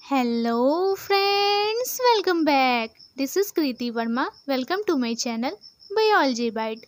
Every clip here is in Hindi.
Hello friends, welcome back. This is Kriti Verma. Welcome to my channel Biology Bite.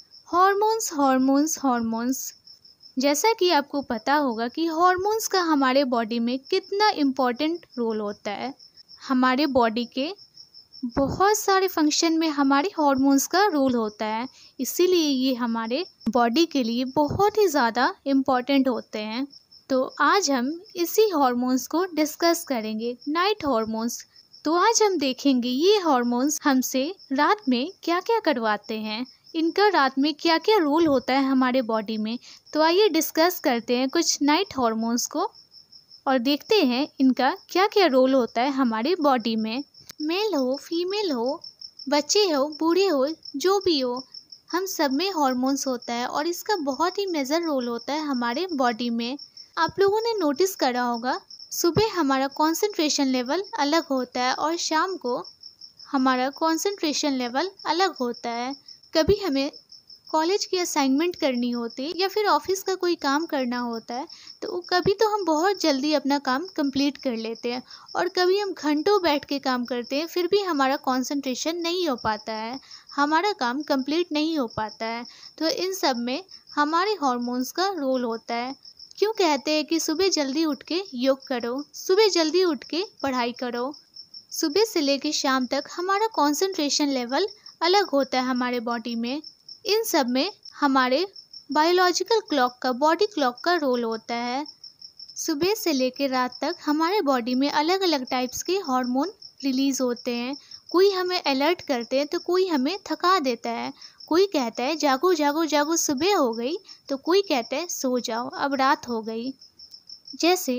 Hormones जैसा कि आपको पता होगा कि हॉर्मोन्स का हमारे बॉडी में कितना इम्पोर्टेंट रोल होता है। हमारे बॉडी के बहुत सारे फंक्शन में हमारे हॉर्मोन्स का रोल होता है, इसीलिए ये हमारे बॉडी के लिए बहुत ही ज़्यादा इम्पोर्टेंट होते हैं। तो आज हम इसी हार्मोन्स को डिस्कस करेंगे, नाइट हार्मोन्स। तो आज हम देखेंगे ये हार्मोन्स हमसे रात में क्या क्या करवाते हैं, इनका रात में क्या क्या रोल होता है हमारे बॉडी में। तो आइए डिस्कस करते हैं कुछ नाइट हार्मोन्स को और देखते हैं इनका क्या क्या रोल होता है हमारे बॉडी में। मेल हो, फीमेल हो, बच्चे हो, बूढ़े हो, जो भी हो, हम सब में हार्मोन्स होता है और इसका बहुत ही मेजर रोल होता है हमारे बॉडी में। आप लोगों ने नोटिस करा होगा, सुबह हमारा कंसंट्रेशन लेवल अलग होता है और शाम को हमारा कंसंट्रेशन लेवल अलग होता है। कभी हमें कॉलेज की असाइनमेंट करनी होती है या फिर ऑफिस का कोई काम करना होता है, तो कभी तो हम बहुत जल्दी अपना काम कंप्लीट कर लेते हैं और कभी हम घंटों बैठ के काम करते हैं, फिर भी हमारा कंसंट्रेशन नहीं हो पाता है, हमारा काम कंप्लीट नहीं हो पाता है। तो इन सब में हमारे हार्मोन्स का रोल होता है। क्यों कहते हैं कि सुबह जल्दी उठ के योग करो, सुबह जल्दी उठ के पढ़ाई करो। सुबह से लेकर शाम तक हमारा कंसंट्रेशन लेवल अलग होता है हमारे बॉडी में। इन सब में हमारे बायोलॉजिकल क्लॉक का, बॉडी क्लॉक का रोल होता है। सुबह से लेकर रात तक हमारे बॉडी में अलग अलग टाइप्स के हार्मोन रिलीज़ होते हैं। कोई हमें अलर्ट करते हैं तो कोई हमें थका देता है। कोई कहता है जागो जागो जागो सुबह हो गई, तो कोई कहता है सो जाओ अब रात हो गई। जैसे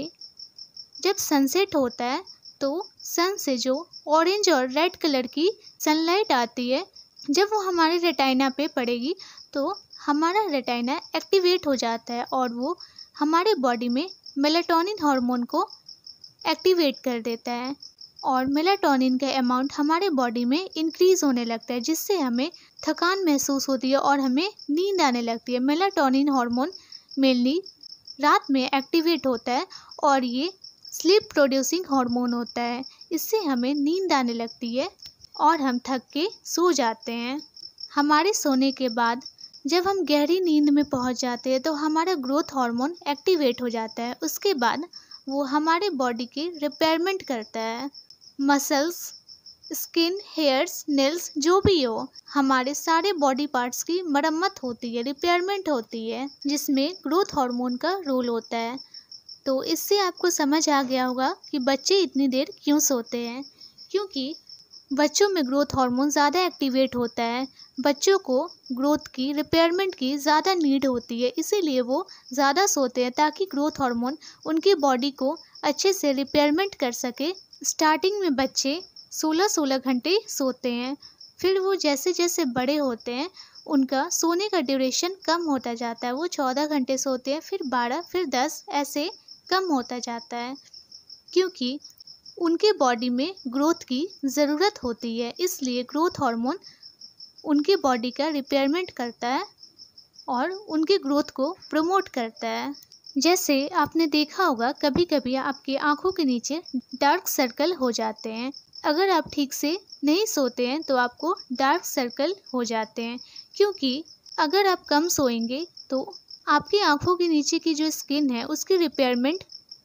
जब सनसेट होता है तो सन से जो ऑरेंज और रेड कलर की सनलाइट आती है, जब वो हमारे रेटाइना पे पड़ेगी तो हमारा रेटाइना एक्टिवेट हो जाता है और वो हमारे बॉडी में मेलाटोनिन हार्मोन को एक्टिवेट कर देता है और मेलाटोनिन का अमाउंट हमारे बॉडी में इंक्रीज़ होने लगता है, जिससे हमें थकान महसूस होती है और हमें नींद आने लगती है। मेलाटोनिन हार्मोन मेनली रात में एक्टिवेट होता है और ये स्लीप प्रोड्यूसिंग हार्मोन होता है। इससे हमें नींद आने लगती है और हम थक के सो जाते हैं। हमारे सोने के बाद जब हम गहरी नींद में पहुंच जाते हैं तो हमारा ग्रोथ हार्मोन एक्टिवेट हो जाता है। उसके बाद वो हमारे बॉडी की रिपेयरमेंट करता है। मसल्स, स्किन, हेयर्स, नेल्स, जो भी हो, हमारे सारे बॉडी पार्ट्स की मरम्मत होती है, रिपेयरमेंट होती है, जिसमें ग्रोथ हार्मोन का रोल होता है। तो इससे आपको समझ आ गया होगा कि बच्चे इतनी देर क्यों सोते हैं, क्योंकि बच्चों में ग्रोथ हार्मोन ज़्यादा एक्टिवेट होता है। बच्चों को ग्रोथ की, रिपेयरमेंट की ज़्यादा नीड होती है, इसीलिए वो ज़्यादा सोते हैं ताकि ग्रोथ हार्मोन उनकी बॉडी को अच्छे से रिपेयरमेंट कर सके। स्टार्टिंग में बच्चे 16-16 घंटे सोते हैं, फिर वो जैसे जैसे बड़े होते हैं उनका सोने का ड्यूरेशन कम होता जाता है। वो 14 घंटे सोते हैं, फिर 12, फिर 10, ऐसे कम होता जाता है, क्योंकि उनके बॉडी में ग्रोथ की ज़रूरत होती है। इसलिए ग्रोथ हार्मोन उनके बॉडी का रिपेयरमेंट करता है और उनके ग्रोथ को प्रमोट करता है। जैसे आपने देखा होगा, कभी कभी आपकी आंखों के नीचे डार्क सर्कल हो जाते हैं। अगर आप ठीक से नहीं सोते हैं तो आपको डार्क सर्कल हो जाते हैं, क्योंकि अगर आप कम सोएंगे तो आपकी आंखों के नीचे की जो स्किन है उसकी रिपेयरमेंट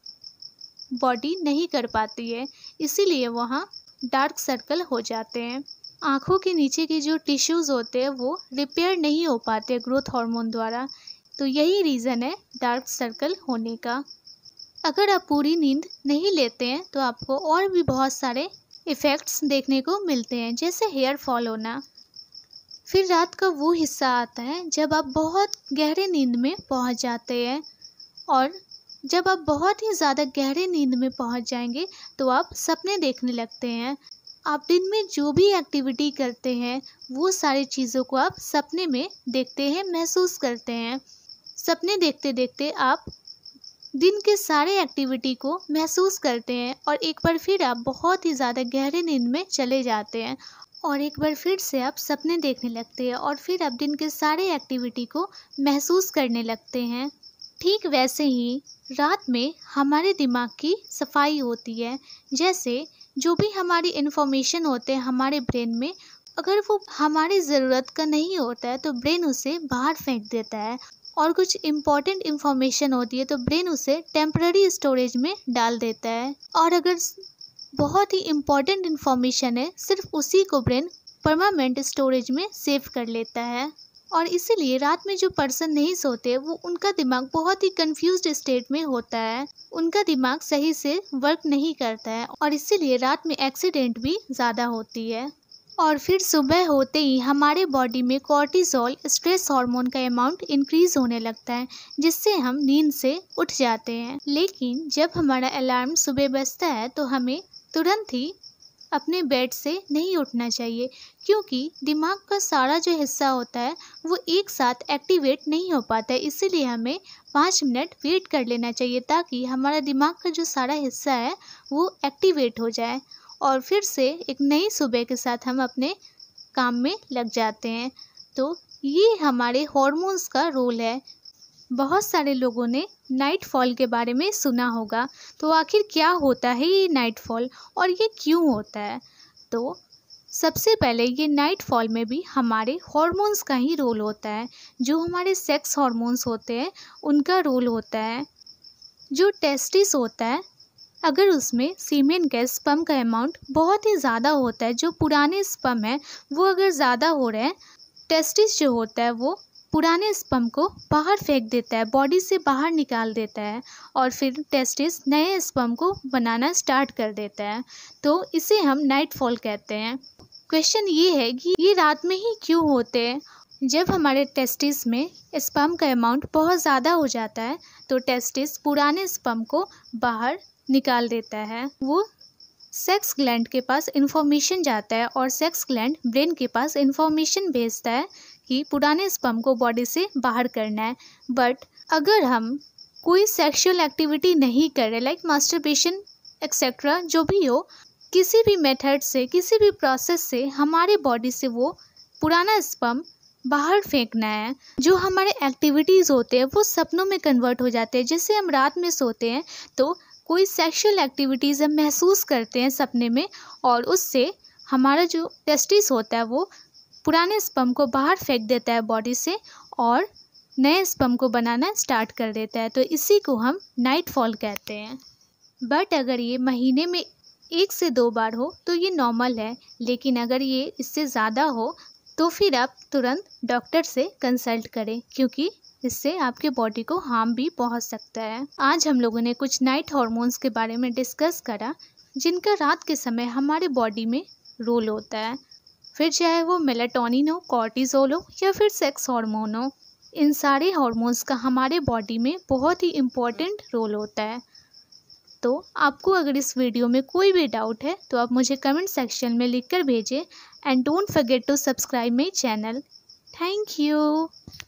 बॉडी नहीं कर पाती है, इसीलिए वहाँ डार्क सर्कल हो जाते हैं। आँखों के नीचे के जो टिश्यूज़ होते हैं वो रिपेयर नहीं हो पाते ग्रोथ हार्मोन द्वारा। तो यही रीज़न है डार्क सर्कल होने का। अगर आप पूरी नींद नहीं लेते हैं तो आपको और भी बहुत सारे इफ़ेक्ट्स देखने को मिलते हैं, जैसे हेयर फॉल होना। फिर रात का वो हिस्सा आता है जब आप बहुत गहरे नींद में पहुंच जाते हैं, और जब आप बहुत ही ज़्यादा गहरे नींद में पहुंच जाएंगे तो आप सपने देखने लगते हैं। आप दिन में जो भी एक्टिविटी करते हैं वो सारी चीज़ों को आप सपने में देखते हैं, महसूस करते हैं। सपने देखते देखते आप दिन के सारे एक्टिविटी को महसूस करते हैं और एक बार फिर आप बहुत ही ज़्यादा गहरे नींद में चले जाते हैं और एक बार फिर से आप सपने देखने लगते हैं और फिर आप दिन के सारे एक्टिविटी को महसूस करने लगते हैं। ठीक वैसे ही रात में हमारे दिमाग की सफाई होती है। जैसे जो भी हमारी इन्फॉर्मेशन होते हैं हमारे ब्रेन में, अगर वो हमारी ज़रूरत का नहीं होता है तो ब्रेन उसे बाहर फेंक देता है, और कुछ इम्पॉर्टेंट इन्फॉर्मेशन होती है तो ब्रेन उसे टेम्पररी स्टोरेज में डाल देता है, और अगर बहुत ही इम्पॉर्टेंट इन्फॉर्मेशन है सिर्फ उसी को ब्रेन परमानेंट स्टोरेज में सेव कर लेता है। और इसीलिए रात में जो पर्सन नहीं सोते वो उनका दिमाग बहुत ही कंफ्यूज्ड स्टेट में होता है, उनका दिमाग सही से वर्क नहीं करता है, और इसीलिए रात में एक्सीडेंट भी ज़्यादा होती है। और फिर सुबह होते ही हमारे बॉडी में कॉर्टिसोल स्ट्रेस हार्मोन का अमाउंट इंक्रीज होने लगता है, जिससे हम नींद से उठ जाते हैं। लेकिन जब हमारा अलार्म सुबह बजता है तो हमें तुरंत ही अपने बेड से नहीं उठना चाहिए, क्योंकि दिमाग का सारा जो हिस्सा होता है वो एक साथ एक्टिवेट नहीं हो पाता है। इसीलिए हमें 5 मिनट वेट कर लेना चाहिए ताकि हमारा दिमाग का जो सारा हिस्सा है वो एक्टिवेट हो जाए, और फिर से एक नई सुबह के साथ हम अपने काम में लग जाते हैं। तो ये हमारे हॉर्मोन्स का रोल है। बहुत सारे लोगों ने नाइट फॉल के बारे में सुना होगा, तो आखिर क्या होता है ये नाइट फॉल और ये क्यों होता है? तो सबसे पहले ये नाइट फॉल में भी हमारे हॉर्मोन्स का ही रोल होता है। जो हमारे सेक्स हॉर्मोन्स होते हैं उनका रोल होता है। जो टेस्टिस होता है, अगर उसमें सीमेन का स्पर्म का अमाउंट बहुत ही ज़्यादा होता है, जो पुराने स्पर्म है वो अगर ज़्यादा हो रहे हैं, टेस्टिस जो होता है वो पुराने स्पर्म को बाहर फेंक देता है, बॉडी से बाहर निकाल देता है, और फिर टेस्टिस नए स्पर्म को बनाना स्टार्ट कर देता है। तो इसे हम नाइट फॉल कहते हैं। क्वेश्चन ये है कि ये रात में ही क्यों होते हैं? जब हमारे टेस्टिस में स्पर्म का अमाउंट बहुत ज़्यादा हो जाता है तो टेस्टिस पुराने स्पर्म को बाहर निकाल देता है। वो सेक्स ग्लैंड के पास इंफॉर्मेशन जाता है, और सेक्स ग्लैंड ब्रेन के पास इंफॉर्मेशन भेजता है कि पुराने स्पर्म को बॉडी से बाहर करना है। बट अगर हम कोई सेक्सुअल एक्टिविटी नहीं कर रहे, लाइक मास्टरबेशन एक्सेट्रा, जो भी हो, किसी भी मेथड से, किसी भी प्रोसेस से हमारे बॉडी से वो पुराना स्पर्म बाहर फेंकना है, जो हमारे एक्टिविटीज़ होते हैं वो सपनों में कन्वर्ट हो जाते हैं। जैसे हम रात में सोते हैं तो कोई सेक्सुअल एक्टिविटीज़ हम महसूस करते हैं सपने में, और उससे हमारा जो टेस्टिस होता है वो पुराने स्पर्म को बाहर फेंक देता है बॉडी से, और नए स्पर्म को बनाना स्टार्ट कर देता है। तो इसी को हम नाइट फॉल कहते हैं। बट अगर ये महीने में 1 से 2 बार हो तो ये नॉर्मल है, लेकिन अगर ये इससे ज़्यादा हो तो फिर आप तुरंत डॉक्टर से कंसल्ट करें, क्योंकि इससे आपके बॉडी को हार्म भी पहुंच सकता है। आज हम लोगों ने कुछ नाइट हार्मोन्स के बारे में डिस्कस करा, जिनका रात के समय हमारे बॉडी में रोल होता है, फिर चाहे वो मेलाटोनिन हो, कॉर्टिसोल हो, या फिर सेक्स हार्मोन हो। इन सारे हार्मोन्स का हमारे बॉडी में बहुत ही इम्पोर्टेंट रोल होता है। तो आपको अगर इस वीडियो में कोई भी डाउट है तो आप मुझे कमेंट सेक्शन में लिखकर भेजें, and don't forget to subscribe my channel. Thank you.